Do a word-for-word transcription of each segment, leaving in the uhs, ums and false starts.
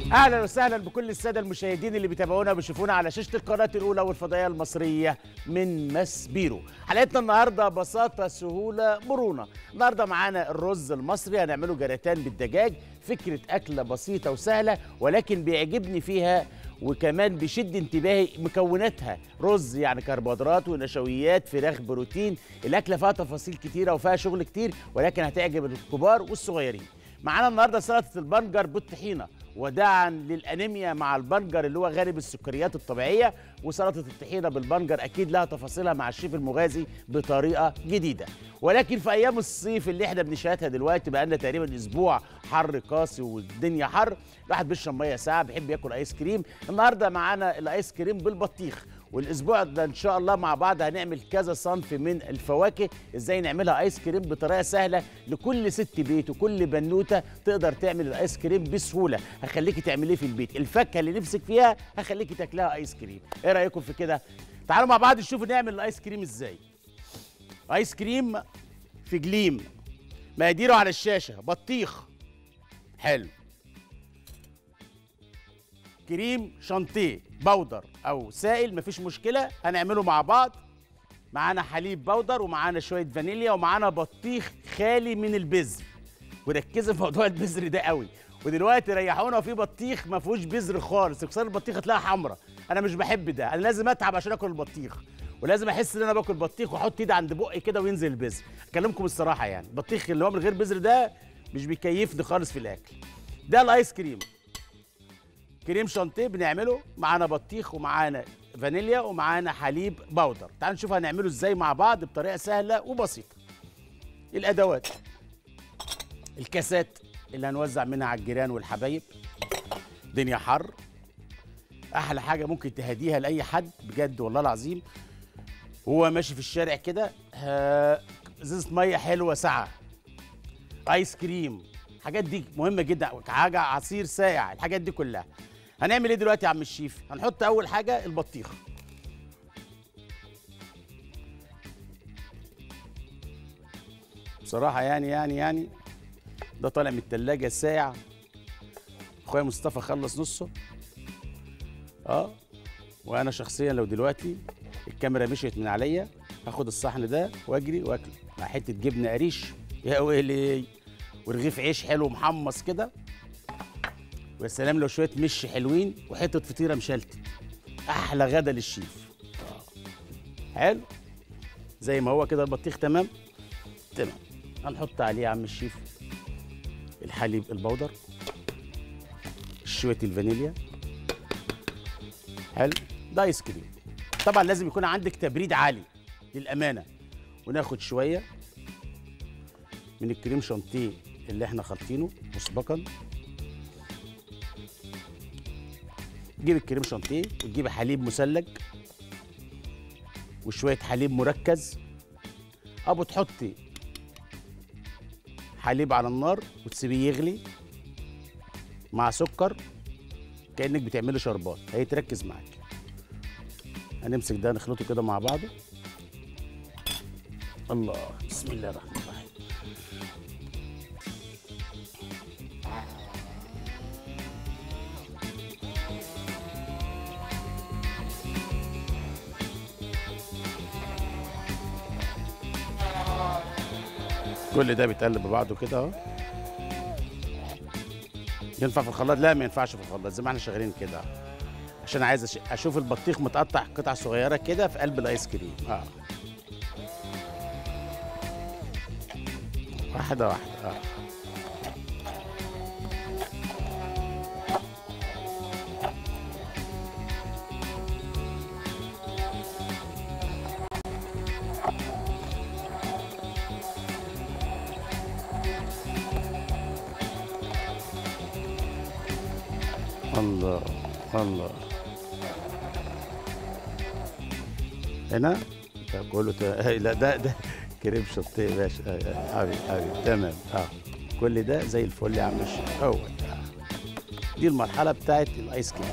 اهلا وسهلا بكل الساده المشاهدين اللي بيتابعونا وبيشوفونا على شاشه القناه الاولى والفضائيه المصريه من ماسبيرو. حلقتنا النهارده بساطه سهوله مرونه. النهارده معانا الرز المصري هنعمله جراتان بالدجاج، فكره اكله بسيطه وسهله ولكن بيعجبني فيها وكمان بيشد انتباهي مكوناتها. رز يعني كربوهيدرات ونشويات، فراخ، بروتين. الاكله فيها تفاصيل كتيره وفيها شغل كتير ولكن هتعجب الكبار والصغيرين. معانا النهارده سلطه البنجر بالطحينه وداعا للانيميا مع البنجر اللي هو غالب السكريات الطبيعيه، وسلطه الطحينه بالبنجر اكيد لها تفاصيلها مع الشيف المغازي بطريقه جديده. ولكن في ايام الصيف اللي احنا بنشهدها دلوقتي بقى لنا تقريبا اسبوع حر قاسي والدنيا حر، الواحد بيشرب ميه ساقعه بيحب ياكل ايس كريم. النهارده معانا الايس كريم بالبطيخ، والاسبوع ده ان شاء الله مع بعض هنعمل كذا صنف من الفواكه ازاي نعملها ايس كريم بطريقه سهله لكل ست بيت وكل بنوته تقدر تعمل الايس كريم بسهوله. هخليكي تعمليه في البيت، الفاكهه اللي نفسك فيها هخليكي تاكلها ايس كريم. ايه رايكم في كده؟ تعالوا مع بعض نشوف نعمل الايس كريم ازاي. ايس كريم في جليم، مقاديره على الشاشه. بطيخ حلو، كريم شانتيه بودر او سائل مفيش مشكله هنعمله مع بعض. معانا حليب بودر ومعانا شويه فانيليا ومعانا بطيخ خالي من البذر، وركزوا في موضوع البذر ده قوي. ودلوقتي ريحونا وفي بطيخ ما فيهوش بذر خالص، تكسر البطيخ هتلاقيها حمراء. انا مش بحب ده، انا لازم اتعب عشان اكل البطيخ، ولازم احس ان انا باكل بطيخ واحط ايدي عند بقي كده وينزل البذر. اكلمكم الصراحه يعني البطيخ اللي هو من غير بذر ده مش بيكيفني خالص في الاكل. ده الايس كريم، كريم شانتيه بنعمله، معانا بطيخ ومعانا فانيليا ومعانا حليب بودر. تعالوا نشوف هنعمله ازاي مع بعض بطريقه سهله وبسيطه. الادوات، الكاسات اللي هنوزع منها على الجيران والحبايب. دنيا حر، احلى حاجه ممكن تهديها لاي حد بجد والله العظيم هو ماشي في الشارع كده، ازازه ميه حلوه ساقعه، ايس كريم، الحاجات دي مهمه جدا، حاجه عصير ساقع، الحاجات دي كلها. هنعمل ايه دلوقتي يا عم الشيف؟ هنحط اول حاجه البطيخ. بصراحه يعني يعني يعني ده طالع من التلاجة ساعة، اخويا مصطفى خلص نصه. اه وانا شخصيا لو دلوقتي الكاميرا مشيت من عليا هاخد الصحن ده واجري واكله مع حته جبنه قريش يا ويلي ورغيف عيش حلو محمص كده، ويا سلام لو شويه مش حلوين وحته فطيره مشلتت، احلى غدا للشيف. آه. حلو زي ما هو كده البطيخ تمام تمام. هنحط عليه يا عم الشيف الحليب البودر، شويه الفانيليا. حلو، ده ايس كريم. طبعا لازم يكون عندك تبريد عالي للامانه. وناخد شويه من الكريم شانتيه اللي احنا خالطينه مسبقا. تجيب الكريم شانتيه وتجيب حليب مثلج وشويه حليب مركز، او بتحطي حليب على النار وتسيبيه يغلي مع سكر كانك بتعملي شربات، هيتركز معاك. هنمسك ده نخلطه كده مع بعضه. الله، بسم الله الرحمن الرحيم. كل ده بيتقلب ببعضه كده اهو. ينفع في الخلاط؟ لا ما ينفعش في الخلاط، زي ما احنا شغالين كده، عشان عايز اشوف البطيخ متقطع قطع صغيره كده في قلب الايس كريم. اه واحده واحده. اه الله الله. هنا ده كله ت... لا ده ده كريم شطيه يا باشا. حبيبي حبيبي تمام. اه كل ده زي الفل يا عم الشيخ. هو دي المرحله بتاعت الايس كريم.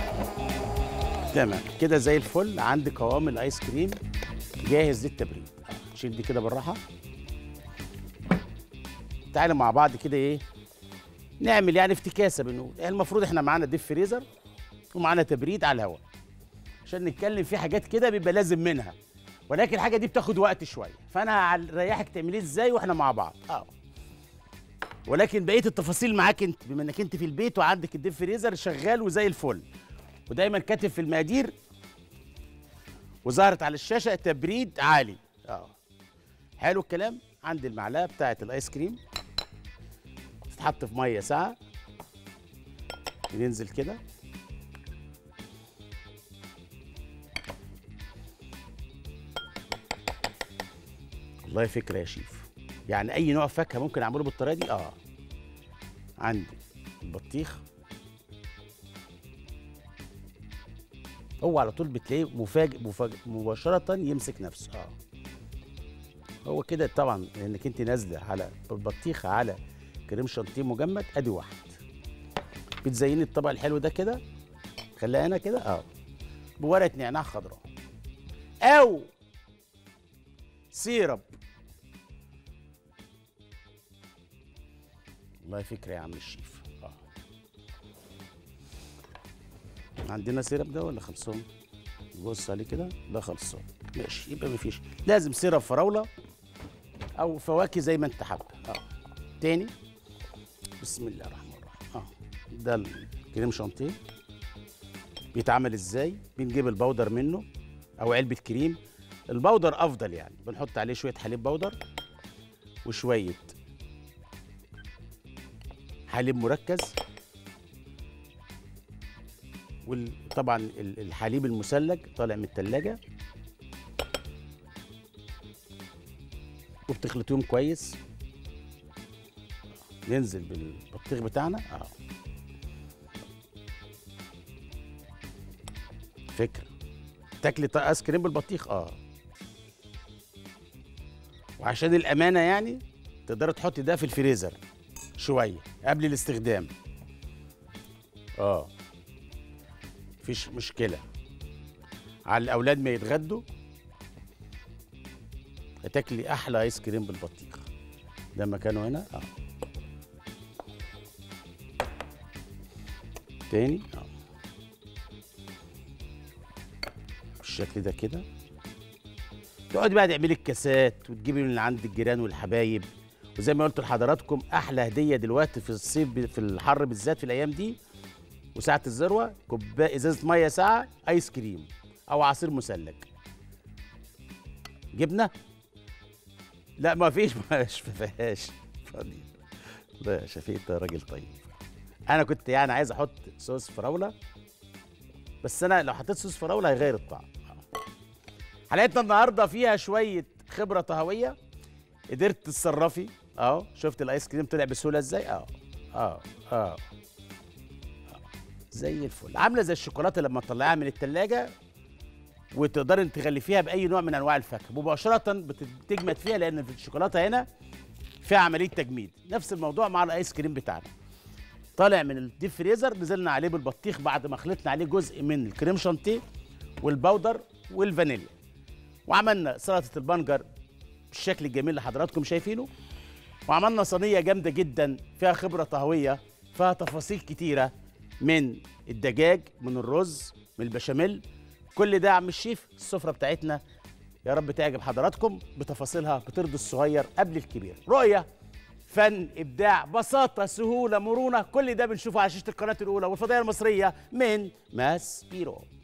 تمام كده زي الفل. عندي قوام الايس كريم جاهز للتبريد. نشيل دي كده بالراحه. تعالوا مع بعض كده ايه نعمل يعني افتكاسه بنقول، يعني المفروض احنا معانا ديب فريزر ومعانا تبريد على الهواء عشان نتكلم في حاجات كده بيبقى لازم منها، ولكن الحاجه دي بتاخد وقت شويه، فانا هريحك تعمليه ازاي واحنا مع بعض. اه ولكن بقيه التفاصيل معاك انت، بما انك انت في البيت وعندك الديب فريزر شغال وزي الفل، ودايما كاتب في المقادير وظهرت على الشاشه تبريد عالي. اه حلو الكلام. عندي المعلقه بتاعه الايس كريم تتحط في ميه ساقعه، ننزل كده والله فكره يا شيف، يعني اي نوع فاكهه ممكن اعمله بالطريقه دي. اه عندي البطيخ، هو على طول بتلاقيه مفاجئ مفاجئ مباشره يمسك نفسه. اه هو كده طبعا لانك انت نازله على البطيخه على كريم شانتيه مجمد. ادي واحد، بتزيني الطبق الحلو ده كده، خليها هنا كده اه بورقه نعناع خضراء او سيرب. والله فكره يا عم الشيف. اه عندنا سيرب ده ولا خلصان؟ بص عليه كده، ده خلصان ماشي، يبقى مفيش، لازم سيرب فراوله او فواكه زي ما انت حابب. اه تاني بسم الله الرحمن الرحيم. اه ده الكريم شانتيه بيتعمل ازاي؟ بنجيب البودر منه او علبه كريم، البودر افضل يعني، بنحط عليه شويه حليب بودر وشويه حليب مركز، وطبعا الحليب المثلج طالع من التلاجة، وبتخلطيهم كويس. ننزل بالبطيخ بتاعنا. اه فكره تاكلي ايس كريم بالبطيخ. اه وعشان الامانه يعني تقدري تحطي ده في الفريزر شويه قبل الاستخدام. اه مفيش مشكله، على الاولاد ما يتغدوا هتاكلي احلى ايس كريم بالبطيخ. ده مكانه هنا. اه تاني اه بالشكل ده كده. تقعدي بقى تعملي الكاسات وتجيبي من عند الجيران والحبايب، وزي ما قلت لحضراتكم احلى هديه دلوقتي في الصيف في الحر بالذات في الايام دي وساعه الذروه، كوبايه ازازه ميه ساقعه ايس كريم او عصير مثلج. جبنه؟ لا ما فيش، ما فيهاش فاضي. لا يا شفيق انت راجل طيب. انا كنت يعني عايز احط صوص فراوله، بس انا لو حطيت صوص فراوله هيغير الطعم. حلقتنا النهارده فيها شويه خبره طهويه، قدرت تتصرفي. اهو شفت الايس كريم طلع بسهوله ازاي. اه اه اه زي الفل، عامله زي الشوكولاته لما تطلعيها من التلاجة وتقدري تغلفيها باي نوع من انواع الفاكهه مباشره بتجمد فيها، لان الشوكولاته هنا فيها عمليه تجميد. نفس الموضوع مع الايس كريم بتاعنا، طالع من الديب فريزر نزلنا عليه بالبطيخ بعد ما خلطنا عليه جزء من الكريم شانتيه والبودر والفانيليا، وعملنا سلطه البنجر بالشكل الجميل اللي حضراتكم شايفينه، وعملنا صينيه جامده جدا فيها خبره طهويه، فيها تفاصيل كتيره، من الدجاج، من الرز، من البشاميل. كل ده يا عم الشيف السفره بتاعتنا يا رب تعجب حضراتكم بتفاصيلها، بترضي الصغير قبل الكبير. رؤيه، فن، ابداع، بساطه، سهوله، مرونه، كل ده بنشوفه على شاشه القناه الاولى والفضائيه المصريه من ماس بيرو.